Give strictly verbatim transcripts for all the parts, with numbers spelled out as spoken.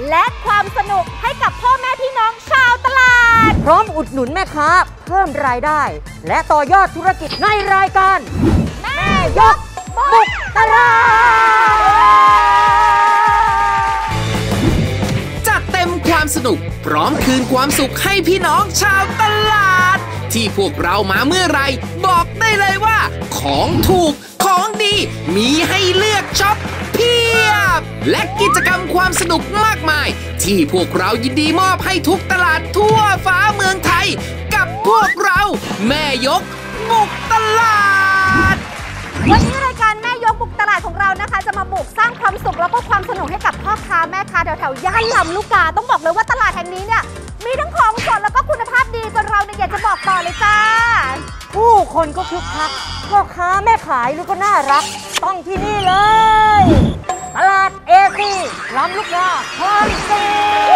และความสนุกให้กับพ่อแม่พี่น้องชาวตลาดพร้อมอุดหนุนแม่ค้าเพิ่มรายได้และต่อยอดธุรกิจในรายการแม่ยกบุกตลาดจัดเต็มความสนุกพร้อมคืนความสุขให้พี่น้องชาวตลาดที่พวกเรามาเมื่อไรบอกได้เลยว่าของถูกของดีมีให้เลือกช็อปเพียบและกิจกรรมความสนุกมากมายที่พวกเรายินดีมอบให้ทุกตลาดทั่วฟ้าเมืองไทยกับพวกเราแม่ยกบุกตลาดวันนี้รายการแม่ยกบุกตลาดของเรานะคะจะมาบุกสร้างความสุขแล้วก็ความสนุกให้กับพ่อค้าแม่ค้าแถวๆย่านลำลูกกาต้องบอกเลยว่าตลาดแห่งนี้เนี่ยมีทั้งของสดแล้วก็คุณภาพดีจนเราเนี่ยอยากจะบอกต่อเลยจ้าผู้คนก็คึกคักพ่อค้าแม่ขายนี่ก็น่ารักต้องที่นี่เลย ตลาดเอซีลำลูกกาคลองสี่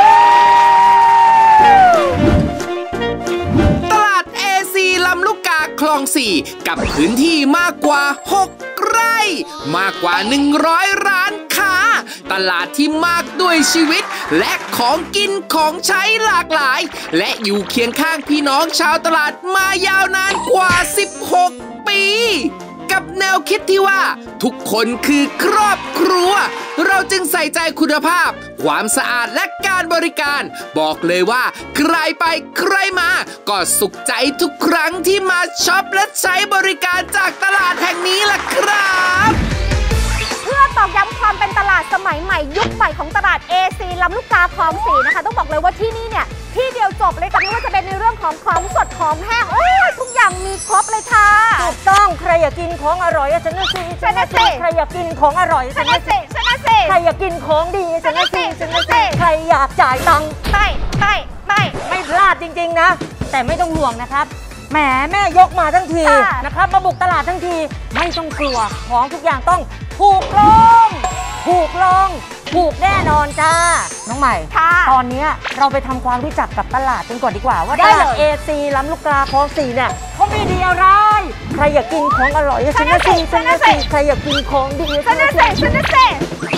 ตลาดเอซีลำลูกกาคลองสี่กับพื้นที่มากกว่าหกไร่มากกว่าหนึ่งร้อยร้านค้าตลาดที่มากด้วยชีวิตและของกินของใช้หลากหลายและอยู่เคียงข้างพี่น้องชาวตลาดมายาวนานกว่าสิบหกปีกับแนวคิดที่ว่าทุกคนคือครอบครัวเราจึงใส่ใจคุณภาพความสะอาดและการบริการบอกเลยว่าใครไปใครมาก็สุขใจทุกครั้งที่มาช็อปและใช้บริการจากตลาดแห่งนี้ล่ะครับเพื่อตอกย้ำความเป็นตลาดสมัยใหม่ยุคใหม่ของตลาด เอ ซี ลำลูกกาคลองสี่นะคะต้องบอกเลยว่าที่นี่เนี่ยที่เดียวจบเลยค่ะไม่ว่าจะเป็นในเรื่องของของสดของแห้งโอ้ยทุกอย่างมีครบเลยค่ะถูกต้องใครอยากกินของอร่อยฉันน่ะสิฉันน่ะสิใครอยากกินของอร่อยฉันน่ะสิฉันน่ะสิใครอยากกินของดีฉันน่ะสิฉันน่ะสิใครอยากจ่ายตังค์ไม่ไม่ไม่ไม่พลาดจริงๆนะแต่ไม่ต้องห่วงนะครับแหมแม่ยกมาทั้งทีนะครับมาบุกตลาดทั้งทีไม่ต้องกลัวของทุกอย่างต้องถูกลงถูกลงถูกแน่นอนจ้าน้องใหม่ตอนนี้เราไปทำความรู้จักกับตลาดกันก่อนดีกว่าว่าตลาด เอ ซี ลำลูกกาคลองสี่เนี่ยเขามีดีอะไรใครอยากกินของอร่อยฉันน่ะสิฉันน่ะสิใครอยากกินของดีฉันน่ะสิฉันน่ะสิ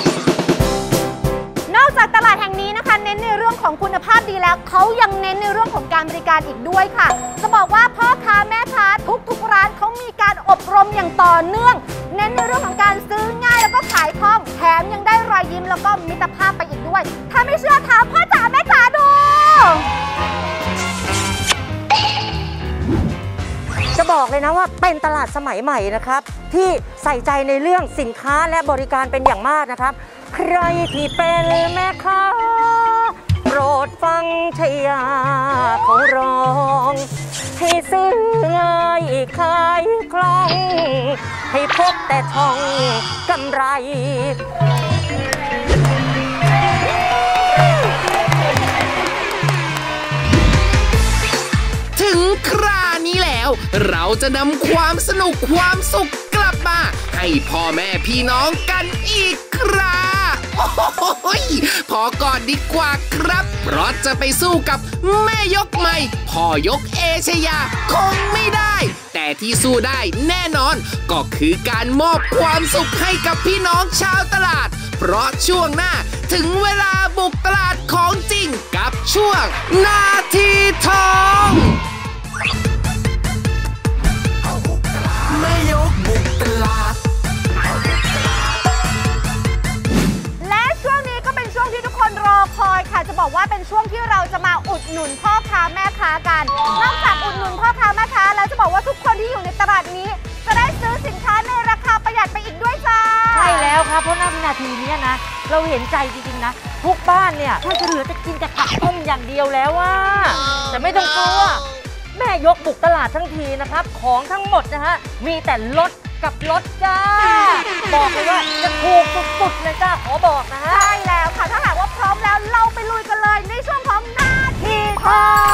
นอกจากตลาดแห่งนี้นะคะเน้นในเรื่องของคุณภาพดีแล้วเขายังเน้นในเรื่องของการบริการอีกด้วยค่ะจะบอกว่าพ่อค้าแม่ค้าทุกๆร้านเขามีการอบรมอย่างต่อเนื่องเน้นในเรื่องของการซื้อง่ายแล้วก็ขายคล่องแถมยังได้รอยยิ้มแล้วก็มิตรภาพไปอีกด้วยถ้าไม่เชื่อถามพ่อจ๋าแม่จ๋าดูจะบอกเลยนะว่าเป็นตลาดสมัยใหม่นะครับที่ใส่ใจในเรื่องสินค้าและบริการเป็นอย่างมากนะครับใครที่เป็นแม่ค้าโปรดฟังชยาเขาร้องให้ซื้อง่ายขายคล่องให้พบแต่ทองกำไรถึงครานี้แล้วเราจะนำความสนุกความสุขกลับมาให้พ่อแม่พี่น้องกันอีกคราโอ้ยพอก่อนดีกว่าครับเพราะจะไปสู้กับแม่ยกใหม่พ่อยกเอชยาคงไม่ได้แต่ที่สู้ได้แน่นอนก็คือการมอบความสุขให้กับพี่น้องชาวตลาดเพราะช่วงหน้าถึงเวลาบุกตลาดของจริงกับช่วงนาทีทองแม่ยกบุกตลาดและช่วงนี้ก็เป็นช่วงที่ทุกคนรอคอยค่ะจะบอกว่าเป็นช่วงที่เราจะมาอุดหนุนพ่อค้าแม่ค้ากันนอกจากอุดหนุนพ่อค้าแม่ค้าแล้วจะบอกว่าทุกคนที่อยู่ในตลาดนี้จะได้ซื้อสินค้าในราคาประหยัดไปอีกด้วยจ้าใช่แล้วครับเพราะณวินาทีนี้นะเราเห็นใจจริงๆนะทุกบ้านเนี่ยถ้าจะเหลือจะกินแต่ผักต้มอย่างเดียวแล้วว่าแต่ไม่ต้องกลัวแม่ยกบุกตลาดทั้งทีนะครับของทั้งหมดนะฮะมีแต่ลดกับลดจ้าบอกเลยว่าจะถูกสุดๆเลยจ้าขอบอกนะฮะใช่แล้วค่ะถ้าหากว่าพร้อมแล้วเราไปลุยกันเลยในช่วงของนาทีท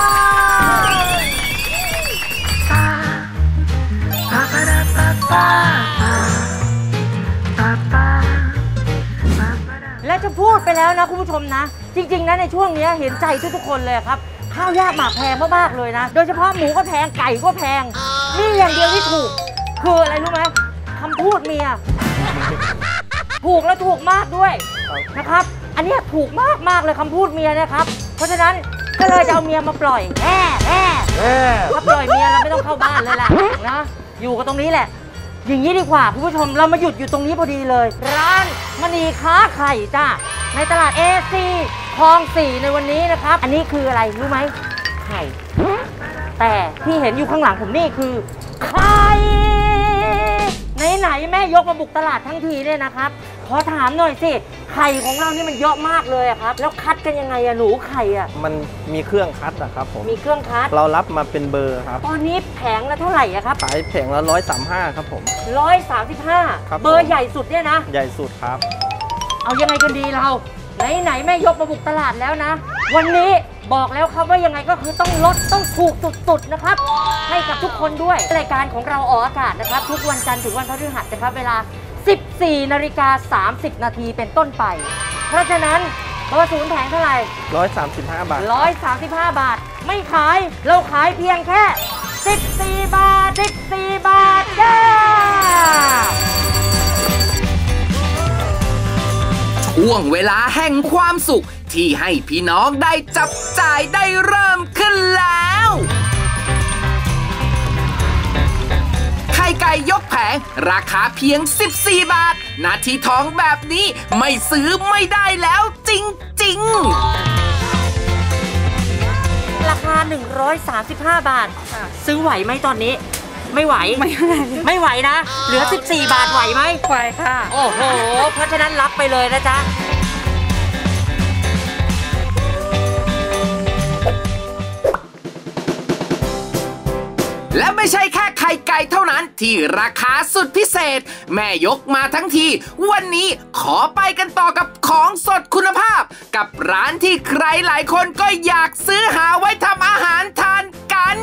องและจะพูดไปแล้วนะคุณผู้ชมนะจริงๆนะในช่วงนี้เห็นใจทุกๆคนเลยครับข้าวยากหมากแพงมากๆเลยนะโดยเฉพาะหมูก็แพงไก่ก็แพงนี่อย่างเดียวที่ถูกคืออะไรรู้ไหมคำพูดเมียถูกและถูกมากด้วยนะครับอันนี้ถูกมากมากเลยคำพูดเมียนะครับเพราะฉะนั้นก็เลยจะเอาเมียมาปล่อยแม่แม่ถ้าปล่อยเมียเราไม่ต้องเข้าบ้านเลยล่ะนะอยู่กันตรงนี้แหละอย่างนี้ดีกว่าคุณผู้ชมเรามาหยุดอยู่ตรงนี้พอดีเลยร้านมณีค้าไข่จ้าในตลาด เอ ซี คลองสี่ในวันนี้นะครับอันนี้คืออะไรรู้ไหมไข่แต่ที่เห็นอยู่ข้างหลังผมนี่คือไข่ไหนๆแม่ยกมาบุกตลาดทั้งทีเนี่ยนะครับขอถามหน่อยสิไข่ของเรานี่มันเยอะมากเลยอะครับแล้วคัดกันยังไงอะหนูไข่อะมันมีเครื่องคัดอะครับผมมีเครื่องคัดเรารับมาเป็นเบอร์ครับตอนนี้แผงละเท่าไหร่อะครับขายแผงละร้อยสามห้าครับผมร้อยสามสิบห้าเบอร์ใหญ่สุดเนี่ยนะใหญ่สุดครับเอายังไงกันดีเราไหนๆแม่ยกมาบุกตลาดแล้วนะวันนี้บอกแล้วครับว่ายังไงก็คือต้องลดต้องถูกสุดๆนะครับให้กับทุกคนด้วยรายการของเราออกอากาศนะครับทุกวันจันทร์ถึงวันพฤหัสนะครับเวลา สิบสี่นาฬิกาสามสิบนาทีเป็นต้นไปเพราะฉะนั้นเบอร์ศูนย์แผงเท่าไหร่ร้อยสามสิบห้าบาทร้อยสามสิบห้าบาทไม่ขายเราขายเพียงแค่สิบสี่บาทสิบสี่บาทจ้าช่วงเวลาแห่งความสุขที่ให้พี่น้องได้จับจ่ายได้เริ่มขึ้นแล้วไข่ไก่ยกแผงราคาเพียงสิบสี่บาทนาทีทองแบบนี้ไม่ซื้อไม่ได้แล้วจริงๆราคาหนึ่งร้อยสามสิบห้าบาทซื้อไหวไหมตอนนี้ไม่ไหวไม่ไหวไม่ไหวนะเหลือสิบสี่บาทไหวไหมไหวค่ะโอ้โหเพราะฉะนั้นรับไปเลยนะจ๊ะและไม่ใช่แค่ไข่ไก่เท่านั้นที่ราคาสุดพิเศษแม่ยกมาทั้งทีวันนี้ขอไปกันต่อกับของสดคุณภาพกับร้านที่ใครหลายคนก็อยากซื้อหาไว้ทำอาหารทานกัน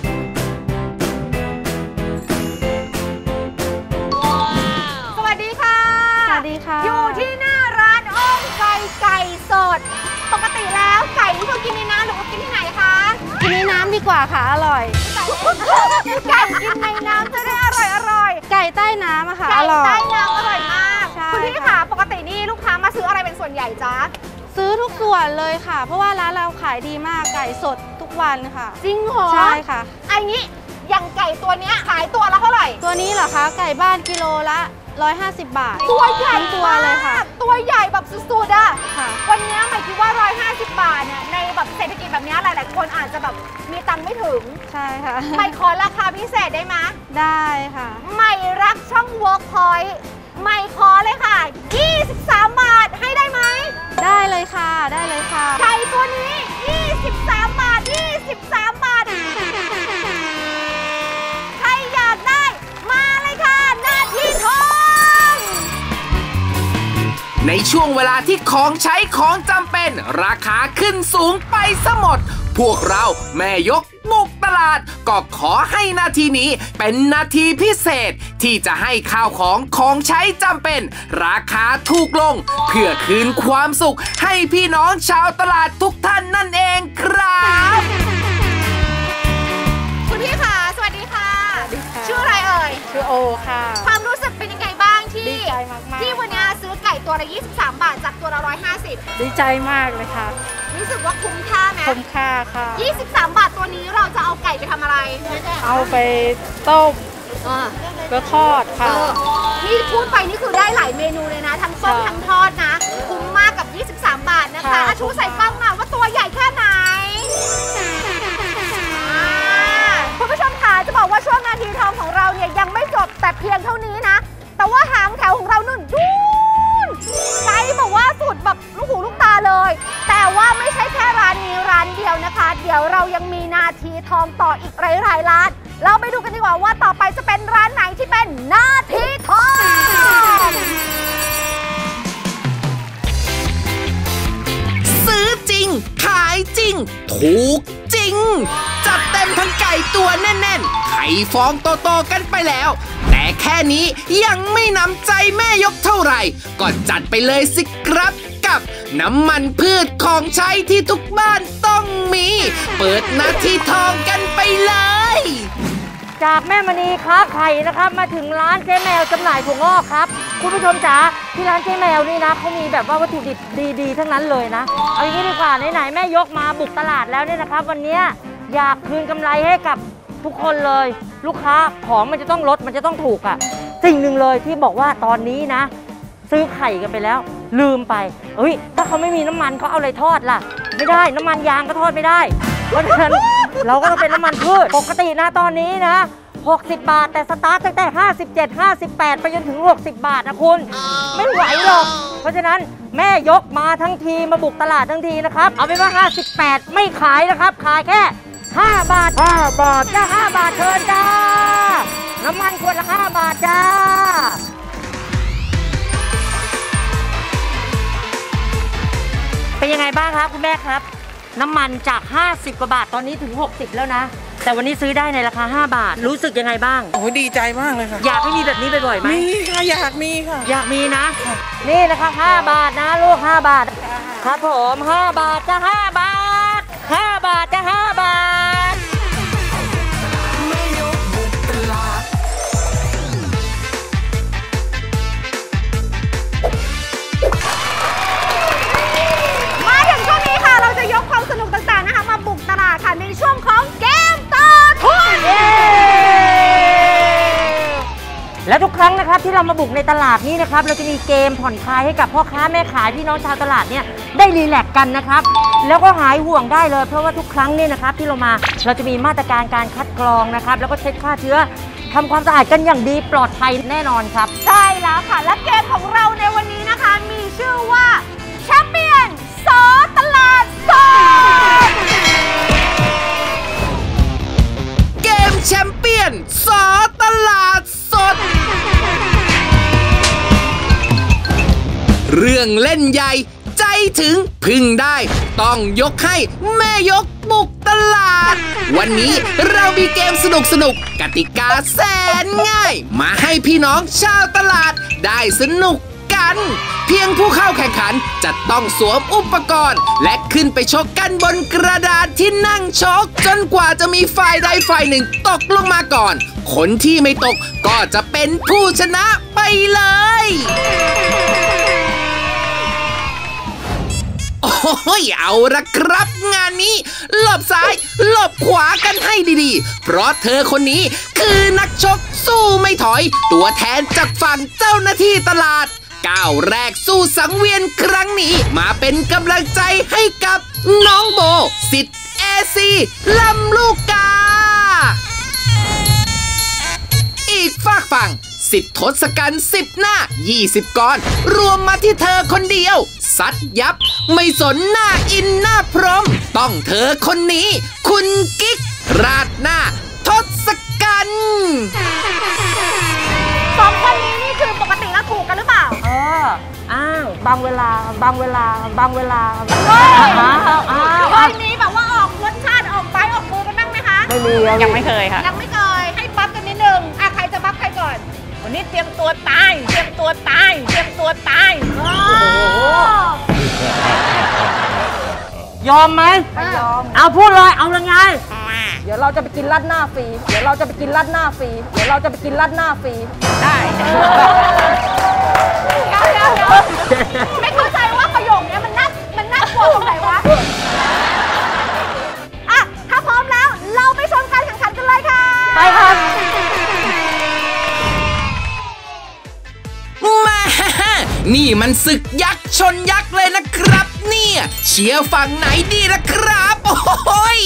สวัสดีค่ะสวัสดีค่ะอยู่ที่หน้าร้านอ้อมไก่ไก่สดปกติแล้วไก่ที่เรากินในน้ำหรือว่ากินที่ไหนคะกินในน้ำดีกว่าค่ะอร่อยไก่กินในน้ำจะได้อร่อยอร่อยไก่ใต้น้ำอะค่ะไก่ใต้น้ำอร่อยมากคุณพี่ค่ะปกตินี่ลูกค้ามาซื้ออะไรเป็นส่วนใหญ่จ๊ะซื้อทุกส่วนเลยค่ะเพราะว่าร้านเราขายดีมากไก่สดทุกวันค่ะจริงเหรอใช่ค่ะอันนี้อย่างไก่ตัวนี้ขายตัวละเท่าไหร่ตัวนี้เหรอคะไก่บ้านกิโลละหนึ่งร้อยห้าสิบบาทตัวใหญ่ตัวเลยค่ะตัวใหญ่แบบสุดๆอ่ะวันนี้หมายคิดว่าหนึ่งร้อยห้าสิบบาทเนี่ยในแบบเศรษฐกิจแบบนี้หลายๆคนอาจจะแบบมีตังค์ไม่ถึงใช่ค่ะไม่ขอราคาพิเศษได้ไหมได้ค่ะไม่รักช่อง Workpoint ไม่ขอเลยค่ะยี่สิบสามบาทให้ได้ไหมได้เลยค่ะได้เลยค่ะไก่ตัวนี้ยี่สิบสามบาทยี่สิบสามบาทใครอยากได้มาเลยค่ะนาทีทองในช่วงเวลาที่ของใช้ของจำเป็นราคาขึ้นสูงไปซะหมดพวกเราแม่ยกบุกตลาดก็ขอให้นาทีนี้เป็นนาทีพิเศษที่จะให้ข้าวของของใช้จำเป็นราคาถูกลงเพื่อคืนความสุขให้พี่น้องชาวตลาดทุกท่านนั่นเองครับคุณพี่ค่ะสวัสดีค่ะชื่ออะไรเอ่ยชื่อโอค่ะความรู้สึกเป็นยังไงบ้างที่ดีใจมากๆที่วันนี้ซื้อไก่ตัวละยี่สิบสามบาทจากตัวละหนึ่งร้อยห้าสิบดีใจมากเลยค่ะรู้สึกว่าคุ้มค่าไหมคุ้มค่าค่ะยี่สิบสามบาทตัวนี้เราจะเอาไก่ไปทำอะไรเอาไปต้มแล้วทอดค่ะนี่พูดไปนี่คือได้หลายเมนูเลยนะทั้งต้มทั้งทอดนะคุ้มมากกับยี่สิบสามบาทนะคะอาชูใส่กล้องหน่อยว่าตัวใหญ่แค่ไหนคุณผู้ชมค่ะจะบอกว่าช่วงนาทีทองของเราเนี่ยยังไม่จบแต่เพียงเท่านี้นะแต่ว่าหางแถวของเรานุ่นดูนไกลบอกว่าสุดแบบลูกหูลูกตาเลยแต่ว่าไม่ใช่แค่ร้านนี้ร้านเดียวนะคะเดี๋ยวเรายังมีนาทีทองต่ออีกหลายๆร้านเราไปดูกันดีกว่าว่าต่อไปจะเป็นร้านไหนที่เป็นนาทีทองซื้อจริงขายจริงถูกจริงจัดเต็มทั้งไก่ตัวแน่นๆไข่ฟองโตๆกันไปแล้วแต่แค่นี้ยังไม่นำใจแม่ยกเท่าไหร่ก็จัดไปเลยสิครับกับน้ำมันพืชของใช้ที่ทุกบ้านต้องมีเปิดนาทีทองกันไปเลยจากแม่มณีค้าไข่นะครับมาถึงร้านเจ๊แมวจำหน่ายถั่วงอกครับคุณผู้ชมจ๋าที่ร้านเจ๊แมวนี่นะเขามีแบบว่าวัตถุดิบดีๆทั้งนั้นเลยนะเอาอย่างนี้ดีกว่าไหนๆแม่ยกมาบุกตลาดแล้วเนี่ยนะครับวันนี้อยากคืนกำไรให้กับทุกคนเลยลูกค้าของมันจะต้องลดมันจะต้องถูกอ่ะสิ่งหนึ่งเลยที่บอกว่าตอนนี้นะซื้อไข่กันไปแล้วลืมไปเอ้ยถ้าเขาไม่มีน้ำมันเขาเอาอะไรทอดล่ะไม่ได้น้ำมันยางก็ทอดไม่ได้เพราะฉะนั้นเราก็ต้องเป็นน้ำมันพืชปกตินะตอนนี้นะหกสิบบาทแต่สตาร์ทตั้งแต่ห้าสิบเจ็ด ห้าสิบแปดไปจนถึงหกสิบบาทนะคุณไม่ไหวหรอกเพราะฉะนั้นแม่ยกมาทั้งทีมาบุกตลาดทั้งทีนะครับเอาเป็นว่าห้าสิบแปดไม่ขายนะครับขายแค่ห้าบาทห้าบาทจ้าห้าบาทเชิญจ้าน้ำมันขวดละห้าบาทจ้าเป็นยังไงบ้างครับคุณแม่ครับน้ำมันจากห้าสิบกว่าบาทตอนนี้ถึงหกสิบแล้วนะแต่วันนี้ซื้อได้ในราคาห้าบาทรู้สึกยังไงบ้างโอ้ดีใจมากเลยค่ะอยากให้มีแบบนี้บ่อยๆไหมมีค่ะอยากมีค่ะอยากมีนะนี่นะครับห้าบาทนะลูกห้าบาทครับผมห้าบาทจะห้าบาทห้าบาทจะห้าบาทมาถึงช่วงนี้ค่ะเราจะยกความสนุกต่างๆนะคะมาบุกตลาดค่ะในช่วงของเกมต่อทุนและทุกครั้งนะครับที่เรามาบุกในตลาดนี้นะครับเราจะมีเกมผ่อนคลายให้กับพ่อค้าแม่ขายพี่น้องชาวตลาดเนี่ยได้รีแลกซ์กันนะครับแล้วก็หายห่วงได้เลยเพราะว่าทุกครั้งเนี่ยนะครับที่เรามาเราจะมีมาตรการการคัดกรองนะครับแล้วก็เช็คฆ่าเชื้อทำความสะอาดกันอย่างดีปลอดภัยแน่นอนครับใช่แล้วค่ะและเกมของเราในวันนี้นะคะมีชื่อว่าแชมเปี้ยนสอตลาดสดเกมแชมเปี้ยนสอตลาดสดเรื่องเล่นใหญ่ใจถึงพึ่งได้ต้องยกให้แม่ยกบุกตลาดวันนี้เรามีเกมสนุกสนุกกติกาแสนง่ายมาให้พี่น้องชาวตลาดได้สนุกกันเพียงผู้เข้าแข่งขันจะต้องสวมอุปกรณ์และขึ้นไปชกกันบนกระดาษที่นั่งชกจนกว่าจะมีฝ่ายใดฝ่ายหนึ่งตกลงมาก่อนคนที่ไม่ตกก็จะเป็นผู้ชนะไปเลยโอ้ยเอาละครับงานนี้หลบซ้ายหลบขวากันให้ดีๆเพราะเธอคนนี้คือนักชกสู้ไม่ถอยตัวแทนจากฝั่งเจ้าหน้าที่ตลาดก้าวแรกสู้สังเวียนครั้งนี้มาเป็นกำลังใจให้กับน้องโบสิทธิ์เอซีลำลูกกาอีกฝากฝั่งสิทธิ์ทศกัณฐ์สิบหน้ายี่สิบก้อนรวมมาที่เธอคนเดียวซัดยับไม่สนหน้าอินหน้าพรหมต้องเธอคนนี้คุณกิ๊กราดหน้าทศกัณฐ์สองคนนี้นี่คือปกติแล้วถูกกันหรือเปล่าเอออ้าวบางเวลาบางเวลาบางเวลาเฮ้ยเคยมีแบบว่าออกรสชาติออกไปออกมือกันบ้างไหมคะไม่มียังไม่เคยค่ะยังไม่เคยให้บัฟกันนิดนึงอ่ะใครจะบัฟใครก่อนวันนี้เตรียมตัวตายเตรียมตัวตายเตรียมตัวตายยอมไหมไม่ยอมเอาพูดเลยเอายังไงเดี๋ยวเราจะไปกินราดหน้าฟรีเดี๋ยวเราจะไปกินราดหน้าฟรีเดี๋ยวเราจะไปกินราดหน้าฟรีได้เดี๋ยวเดี๋ยวเดี๋ยวไม่เข้าใจว่าประโยคนี้มันน่ามันน่ากลัวตรงไหนวะอ่ะถ้าพร้อมแล้วเราไปชมการแข่งขันกันเลยค่ะไปครับนี่มันศึกยักษ์ชนยักษ์เลยนะครับเนี่ยเชียร์ฝั่งไหนดีล่ะครับโอ้ย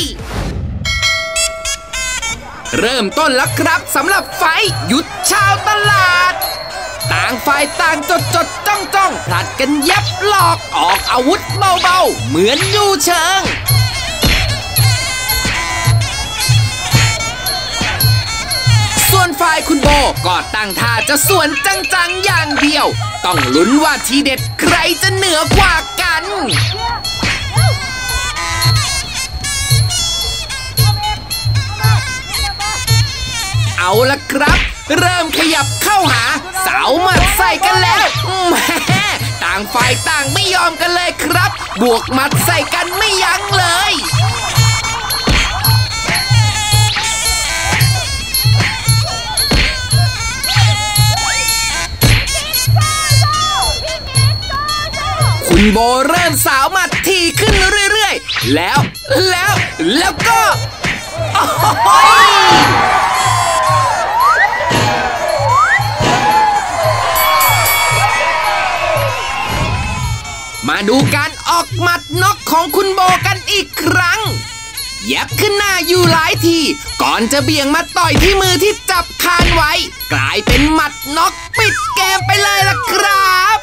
เริ่มต้นแล้วครับสำหรับไฟหยุดชาวตลาดต่างฝ่ายต่างจดจดจ้องจ้องผลัดกันยับหลอกออกอาวุธเบาๆเหมือนดูเชิงส่วนฝ่ายคุณโบก็ตั้งท่าจะสวนจังๆอย่างเดียวต้องลุ้นว่าทีเด็ดใครจะเหนือกว่ากันเอาละครับเริ่มขยับเข้าหาสาวหมัดใส่กันแล้วแหมต่างฝ่ายต่างไม่ยอมกันเลยครับบวกหมัดใส่กันไม่ยั้งเลยคุณโบเริ่มสาวหมัดทีขึ้นเรื่อยๆแล้วแล้วแล้วก็โอ้ยมาดูการออกหมัดน็อกของคุณโบกันอีกครั้งแย็บขึ้นหน้าอยู่หลายทีก่อนจะเบี่ยงมาต่อยที่มือที่จับคานไว้กลายเป็นหมัดน็อกปิดเกมไปเลยล่ะครับ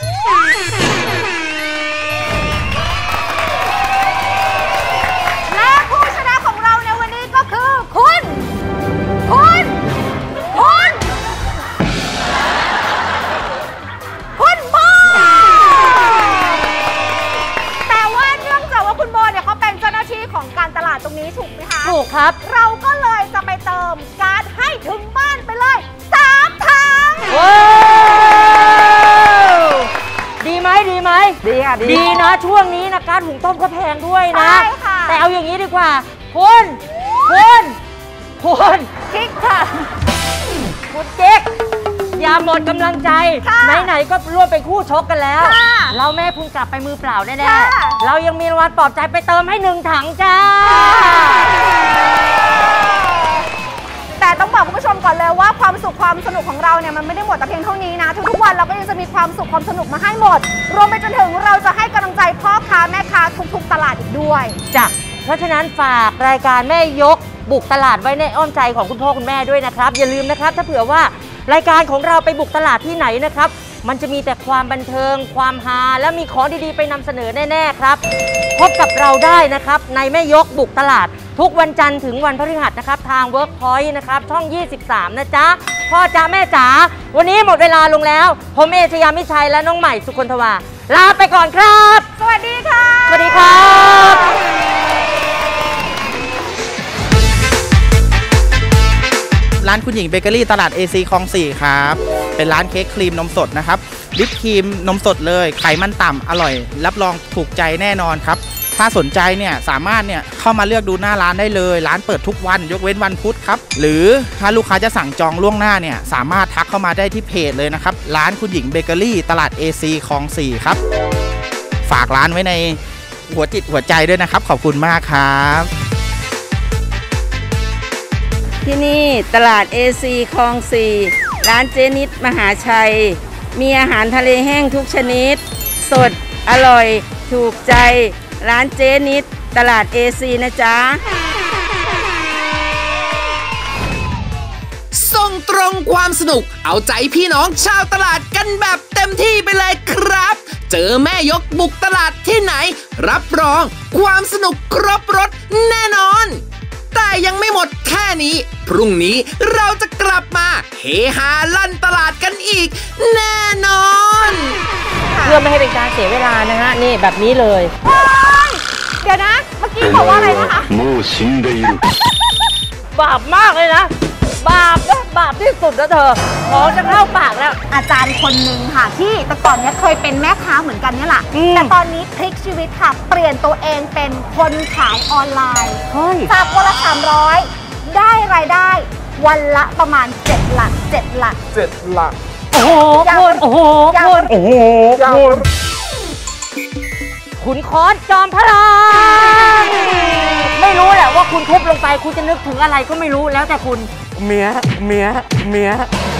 และผู้ชนะของเราในวันนี้ก็คือคุณคุณคุณคุณโบแต่ว่าเนื่องจากว่าคุณโบเนี่ยเขาเป็นเจ้าหน้าที่ของการตลาดตรงนี้ถูกไหมคะถูกครับเราก็เลยจะไปเติมการ์ดให้ถึงบ้านไปเลยสามถังว้าวดีไหมดีไหมดีค่ะดีดีนะช่วงนี้นะการหุงต้มก็แพงด้วยนะใช่ค่ะแต่เอาอย่างนี้ดีกว่าคุณคุณคุณกิ๊กค่ะคุณเจ๊กอย่าหมดกำลังใจไหนๆก็ร่วมเป็นคู่ชกกันแล้วเราแม่คุณกลับไปมือเปล่าแน่ๆเรายังมีรางวัลปลอบใจไปเติมให้หนึ่งถังจ้าแต่ต้องบอกคุณผู้ชมก่อนเลยว่าความสุขความสนุกของเราเนี่ยมันไม่ได้หมดแต่เพียงเท่านี้นะทุกๆวันเราก็ยังจะมีความสุขความสนุกมาให้หมดรวมไปจนถึงเราจะให้กำลังใจพ่อค้าแม่ค้าทุกๆตลาดอีกด้วยจ้ะเพราะฉะนั้นฝากรายการแม่ยกบุกตลาดไว้ในอ้อมใจของคุณพ่อคุณแม่ด้วยนะครับอย่าลืมนะครับถ้าเผื่อว่ารายการของเราไปบุกตลาดที่ไหนนะครับมันจะมีแต่ความบันเทิงความฮาและมีของดีๆไปนำเสนอแน่ๆครับพบกับเราได้นะครับในแม่ยกบุกตลาดทุกวันจันทร์ถึงวันพฤหัสนะครับทาง Workpoint นะครับช่องยี่สิบสามนะจ๊ะพ่อจ๋าแม่จ๋าวันนี้หมดเวลาลงแล้วผมเอชยามิชัยและน้องใหม่สุคนทวาลาไปก่อนครับสวัสดีค่ะสวัสดีครับร้านคุณหญิงเบเกอรี่ตลาด เอ ซี คลองสี่ครับเป็นร้านเค้กครีมนมสดนะครับวิปครีมนมสดเลยไขมันต่ำอร่อยรับรองถูกใจแน่นอนครับถ้าสนใจเนี่ยสามารถเนี่ยเข้ามาเลือกดูหน้าร้านได้เลยร้านเปิดทุกวันยกเว้นวันพุธครับหรือถ้าลูกค้าจะสั่งจองล่วงหน้าเนี่ยสามารถทักเข้ามาได้ที่เพจเลยนะครับร้านคุณหญิงเบเกอรี่ตลาด เอ ซี คลองสี่ครับฝากร้านไว้ในหัวจิตหัวใจด้วยนะครับขอบคุณมากครับที่นี่ตลาด เอ ซี คลองสี่ร้านเจนิดมหาชัยมีอาหารทะเลแห้งทุกชนิดสดอร่อยถูกใจร้านเจนิดตลาด เอ ซี นะจ๊ะส่งตรงความสนุกเอาใจพี่น้องชาวตลาดกันแบบเต็มที่ไปเลยครับเจอแม่ยกบุกตลาดที่ไหนรับรองความสนุกครบรสแน่นอนแต่ยังไม่หมดแค่นี้พรุ่งนี้เราจะกลับมาเฮฮาลั่นตลาดกันอีกแน่นอนเพื่อไม่ให้เป็นการเสียเวลานะฮะนี่แบบนี้เลยเดี๋ยวนะเมื่อกี้บอกว่าอะไรนะคะบาปมากเลยนะบาปนะบาปที่สุดนะเธอของจะเข้าปากแล้วอาจารย์คนหนึ่งค่ะที่แต่ก่อนนี้เคยเป็นแม่ค้าเหมือนกันนี่แหละแต่ตอนนี้พลิกชีวิตค่ะเปลี่ยนตัวเองเป็นคนขายออนไลน์จากวันละสามร้อยได้รายได้วันละประมาณเจ็ดหลักเจ็ดหลักเจ็ดหลักโอ้โหคุณโอ้โหคุณโอ้โหคุณขุนค้อนจอมพลังไม่รู้แหละว่าคุณทุบลงไปคุณจะนึกถึงอะไรก็ไม่รู้แล้วแต่คุณเมียเมียเมีย